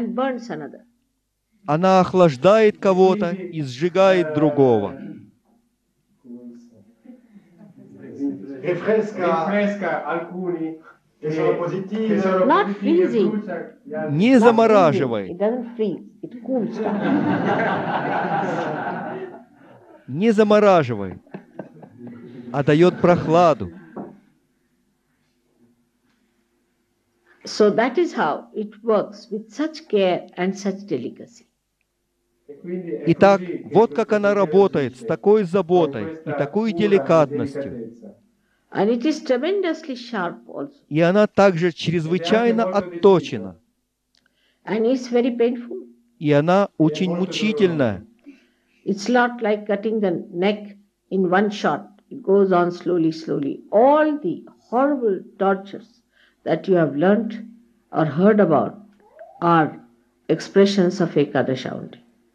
Она охлаждает кого-то и сжигает другого. Not freezing. Не замораживает. It doesn't freeze. It cools down. Не замораживает, а дает прохладу. So that is how it works with such care and such delicacy. Итак, вот как она работает с такой заботой и такой деликатностью. And it is tremendously sharp also. И она также чрезвычайно отточена. And it's very painful. И она очень мучительная. It's not like cutting the neck in one shot. It goes on slowly, slowly. All the horrible tortures that you have learnt or heard about are expressions of Ekadasha only.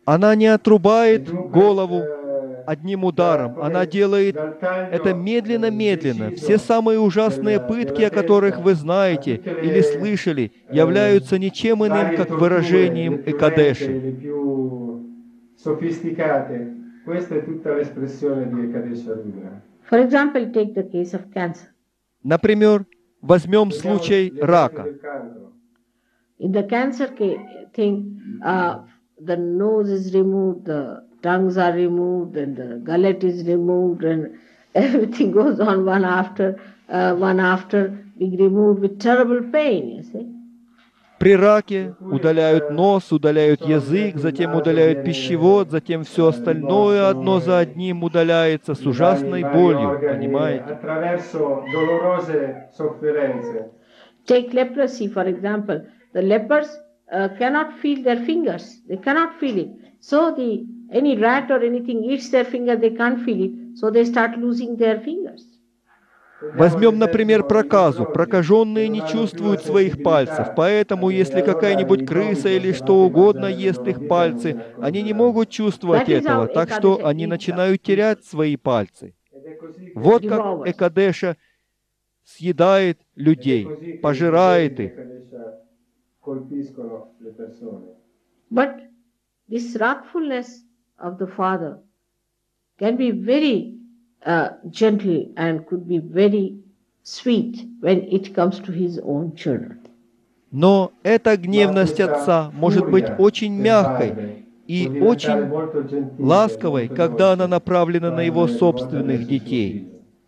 Она не E отрубает dunque, голову eh, одним ударом. da- Она come делает dal taglio, это eh, медленно-медленно. Все deciso самые ужасные del- пытки, della о которых testa вы a знаете tutte или le слышали, eh, являются ничем иным, varie как torture, le выражением più lente, Экадеши. le più sofisticate. Questa è tutta l'espressione di Ekadesha Rudra. For example, take the case of cancer. Например, возьмем Prendiamo случай l'esempio рака. del cancro. In the cancer ca- thing, uh, the nose is removed, the tongues are removed, and the gullet is removed, and everything goes on one after uh, one after being removed with terrible pain. You see. При раке удаляют нос, удаляют язык, затем удаляют пищевод, затем все остальное одно за одним удаляется с I vari, ужасной vari болью, organi понимаете? attraverso dolorose sofferenze. Take leprosy, for example. The lepers uh, cannot feel their fingers. They cannot feel it. So the any rat or anything eats their finger, they can't feel it. So they start losing their fingers. Возьмем, например, проказу. Прокаженные не чувствуют своих пальцев, поэтому если какая-нибудь крыса или что угодно ест их пальцы, они не могут чувствовать этого, так что они начинают терять свои пальцы. Вот как Экадеша съедает людей, пожирает их. Colpiscono le persone. But this wrathfulness of the father can be very uh, gentle and could be very sweet when it comes to his own children. Но эта гневность отца может быть очень мягкой и очень ласковой, когда она направлена на его собственных детей.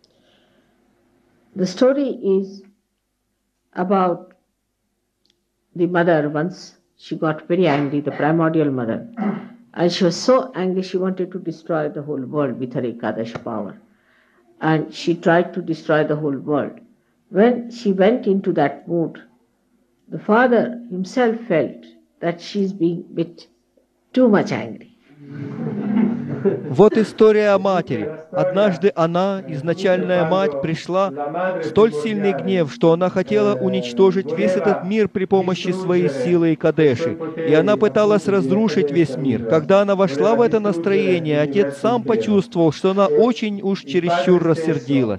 The story is about the mother once. She got very angry, the primordial mother. And she was so angry, she wanted to destroy the whole world with her Ekadash power. And she tried to destroy the whole world. When she went into that mood, the father himself felt that she's being a bit too much angry. Вот история о матери. Однажды она, изначальная мать, пришла в столь сильный гнев, что она хотела уничтожить весь этот мир при помощи своей силы и Кадеши. И она пыталась разрушить весь мир. Когда она вошла в это настроение, отец сам почувствовал, что она очень уж чересчур рассердилась.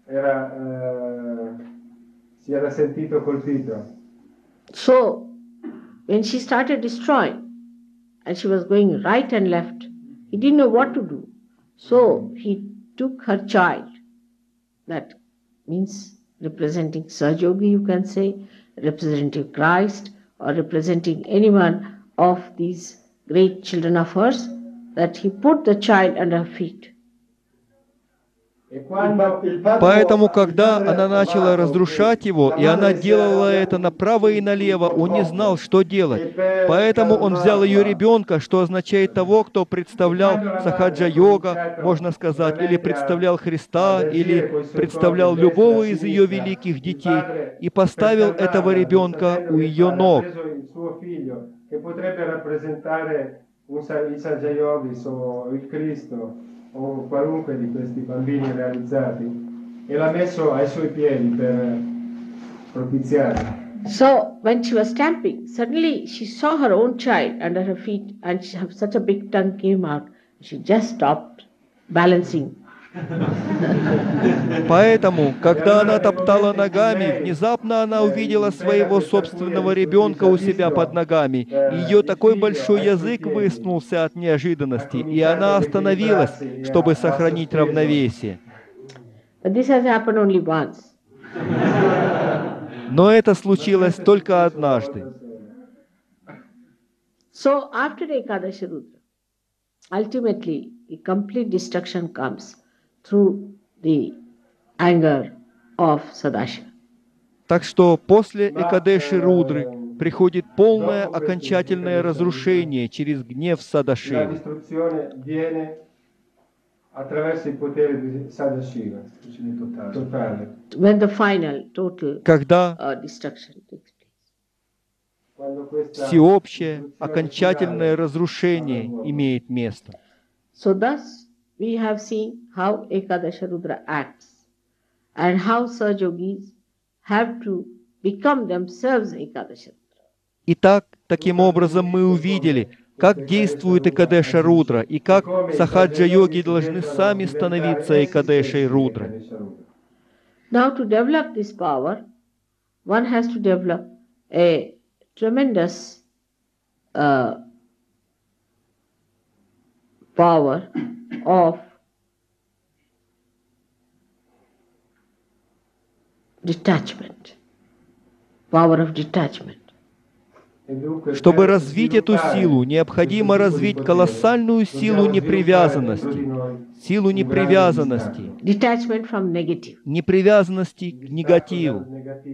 So, when she started destroying, and she was going right and left, he didn't know what to do. So he took her child, that means representing Sahajogi, you can say, representing Christ, or representing anyone of these great children of hers, that he put the child under her feet. Поэтому, когда она начала разрушать его, и она делала это направо и налево, он не знал, что делать. Поэтому он взял ее ребенка, что означает того, кто представлял Сахаджа-йога, можно сказать, или представлял Христа, или представлял любого из ее великих детей, и поставил этого ребенка у ее ног. O qualunque di questi bambini realizzati e l'ha messo ai suoi piedi per propiziarli. So when she was stamping, suddenly she saw her own child under her feet and she, such a big tongue came out. She just stopped balancing. Поэтому, когда она топтала ногами, внезапно она увидела своего собственного ребенка у себя под ногами. И ее такой большой язык высунулся от неожиданности, и она остановилась, чтобы сохранить равновесие. But this has happened only once. Но это случилось только однажды. So after Ekadashi Rudra, ultimately the complete destruction comes through the anger of Sadashiva. Так что после Экадеши Рудры приходит полное окончательное разрушение через гнев Садашивы. When the final, total Когда uh, destruction takes place. всеобщее окончательное разрушение имеет место. So thus we have seen how Ekadasha Rudra acts and how Sahajogis have to become themselves Ekadasha Rudra. Итак, таким образом мы увидели, как действует Экадеша Рудра, и как сахаджа-йоги должны сами становиться Экадешей Рудрой. Now, to develop this power, one has to develop a tremendous uh, power of detachment, power of detachment. Чтобы развить эту силу, необходимо развить колоссальную силу непривязанности, силу непривязанности, Detachment from negative. непривязанности к негативу.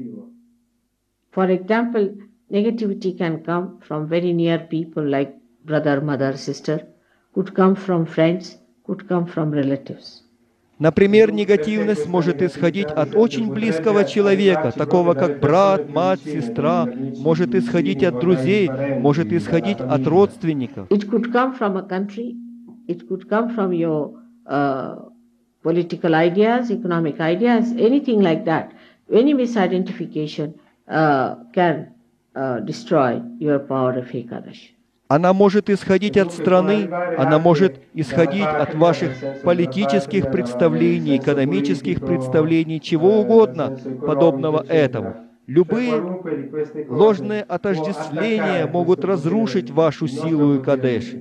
For example, negativity can come from very near people like brother, mother, sister, could come from friends, could come from relatives. Например, негативность может исходить от очень близкого человека, такого как брат, мать, сестра, может исходить от друзей, может исходить от родственников. It could come from a country, it could come from your uh, political ideas, economic ideas, anything like that. Any misidentification uh, can uh, destroy your power of Ekadashi. Она может исходить от страны, она может исходить от ваших политических представлений, экономических представлений, чего угодно подобного этому. Любые ложные отождествления могут разрушить вашу силу Экадеши.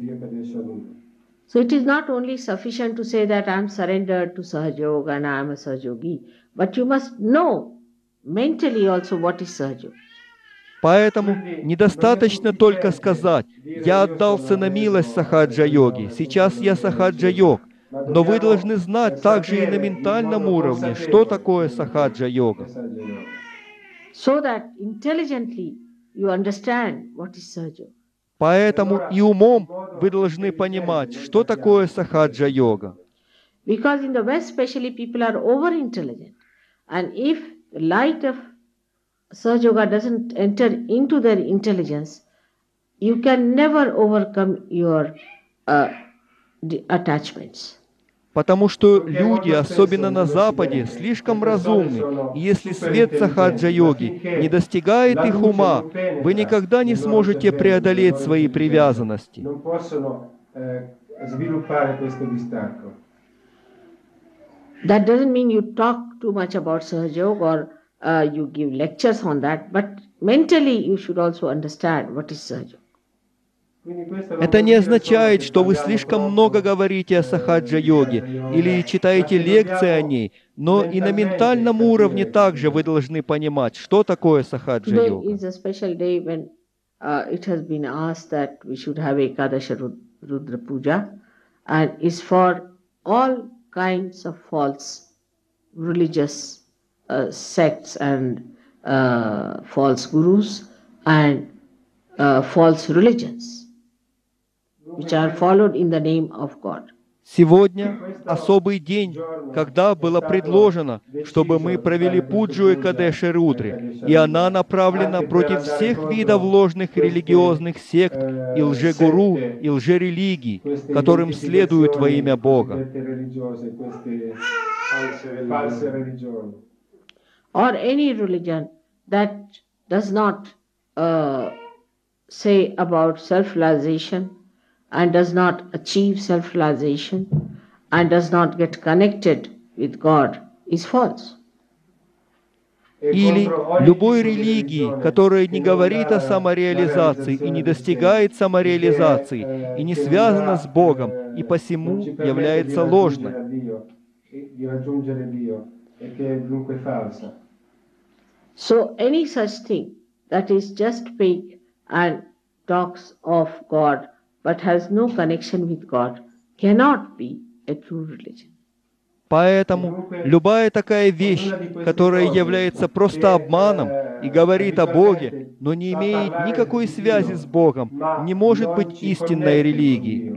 So it is not only sufficient to say that I am surrendered to Sahaja and I am a Sahajogi, but you must know mentally also what is Sahaja. Поэтому недостаточно только сказать: «Я отдался на милость сахаджа-йоги, сейчас я сахаджа-йог». Но вы должны знать также и на ментальном уровне, что такое сахаджа-йога. So that intelligently you understand what is Sahaja. Поэтому и умом вы должны понимать, что такое сахаджа-йога. Because in the West especially people are over-intelligent. And if the light of Sahaja Yoga doesn't enter into their intelligence, you can never overcome your uh, attachments. Потому что люди, особенно на Западе, слишком разумны. И если свет сахаджа-йоги не достигает их ума, вы никогда не сможете преодолеть свои привязанности. That doesn't mean you talk too much about Sahaja Yoga or uh, you give lectures on that, but mentally you should also understand what is Sahaja. Это не означает, что вы слишком много говорите о сахаджа-йоге или читаете лекции о ней, но и на ментальном уровне также вы должны понимать, что такое сахаджа-йога. Today is a special day when uh, it has been asked that we should have Ekadasha Rudra Puja, and is for all kinds of false religious uh, sects and uh, false gurus and uh, false religions, which are followed in the name of God. Сегодня особый день, когда было предложено, чтобы мы провели пуджу Экадеши Рудре, и она направлена против всех видов ложных религиозных сект и лжегуру, и лжерелигий, которым следуют во имя Бога. Or any religion that does not uh, say about self-realization and does not achieve self-realization and does not get connected with God is false. Или любой религии, которая не говорит о самореализации и не достигает самореализации, и не связана с Богом, и посему является ложной. So any such thing that is just fake and talks of God but has no connection with God cannot be a true religion. Поэтому любая такая вещь, которая является просто обманом и говорит о Боге, но не имеет никакой связи с Богом, не может быть истинной религией.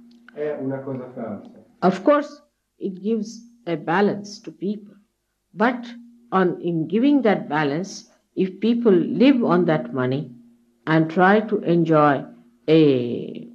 Of course, it gives a balance to people, but on, in giving that balance, if people live on that money and try to enjoy a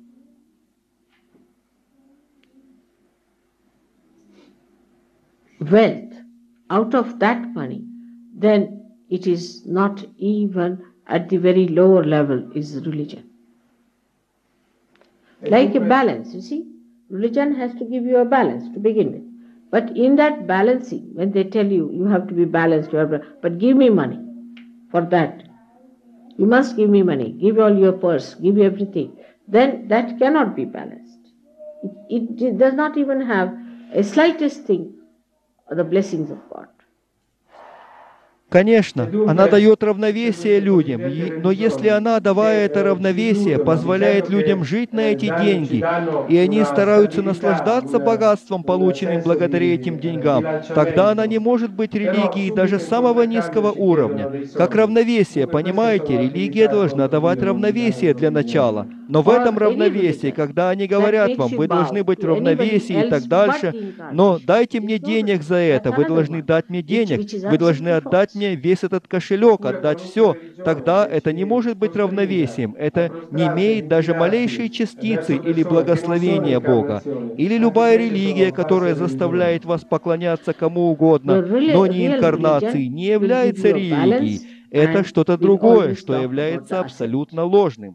wealth out of that money, then it is not even at the very lower level is religion. Like a balance, you see. Religion has to give you a balance to begin with. But in that balancing, when they tell you, you have to be balanced, you have to, but give me money for that. You must give me money, give all your purse, give you everything. Then that cannot be balanced. It, it does not even have a slightest thing of the blessings of God. Конечно, она дает равновесие людям, и- но если она, давая это равновесие, позволяет людям жить на эти деньги, и они стараются наслаждаться богатством, полученным благодаря этим деньгам, тогда она не может быть религией даже самого низкого уровня. Как равновесие, понимаете, религия должна давать равновесие для начала. Но в этом равновесии, когда они говорят вам, вы должны быть в равновесии и так дальше, но дайте мне денег за это, вы должны дать мне денег, вы должны отдать мне весь этот кошелек, отдать все, тогда это не может быть равновесием, это не имеет даже малейшей частицы или благословения Бога. Или любая религия, которая заставляет вас поклоняться кому угодно, но не инкарнации, не является религией. Это что-то другое, что является абсолютно ложным.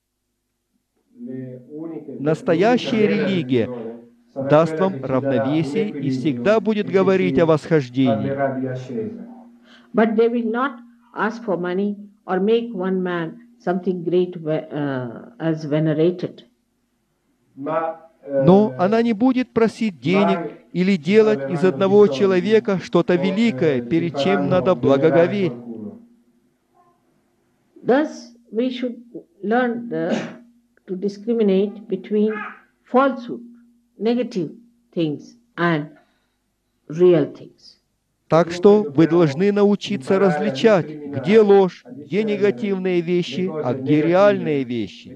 Настоящая религия даст вам равновесие и всегда будет говорить о восхождении. But they will not ask for money or make one man something great uh, as venerated. Но она не будет просить денег или делать из одного человека что-то великое, перед чем надо благоговеть. Thus, we should learn the, to discriminate between falsehood, negative things, and real things. Так что вы должны научиться различать, где ложь, где негативные вещи, а где реальные вещи.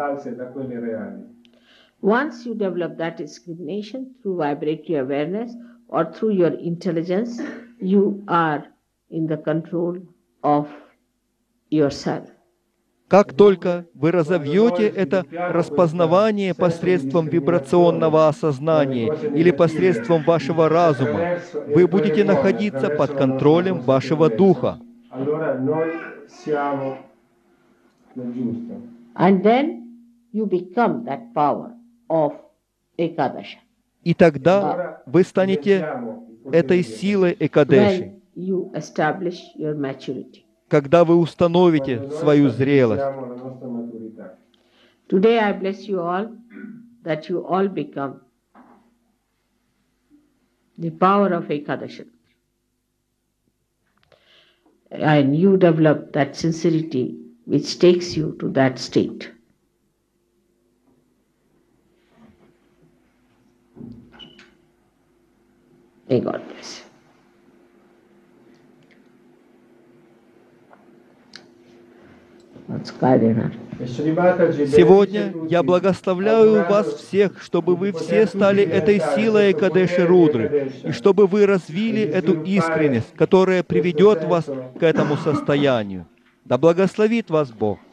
Once you develop that discrimination through vibratory awareness or through your intelligence, you are in the control of yourself. Как только вы разовьете это распознавание посредством вибрационного осознания или посредством вашего разума, вы будете находиться под контролем вашего духа. And then you become that power of Ekadasha. И тогда вы станете этой силой Экадеши, When you establish your maturity. когда вы установите свою зрелость. Today I bless you all, that you all become the power of Ekadasha. And you develop that sincerity which takes you to that state. May God bless you. Сегодня я благословляю вас всех, чтобы вы все стали этой силой Экадеши Рудры, и чтобы вы развили эту искренность, которая приведет вас к этому состоянию. Да благословит вас Бог.